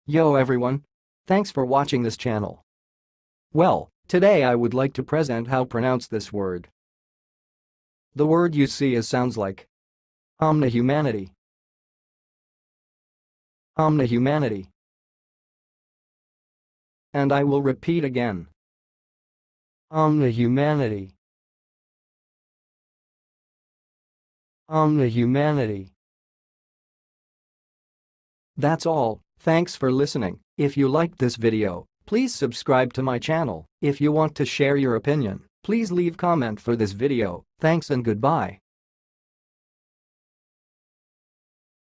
Yo everyone! Thanks for watching this channel. Well, today I would like to present how pronounce this word. The word you see sounds like Omnihumanity. Omnihumanity. And I will repeat again. Omnihumanity. Omnihumanity. That's all, thanks for listening. If you liked this video, please subscribe to my channel. If you want to share your opinion, please leave comment for this video. Thanks and goodbye.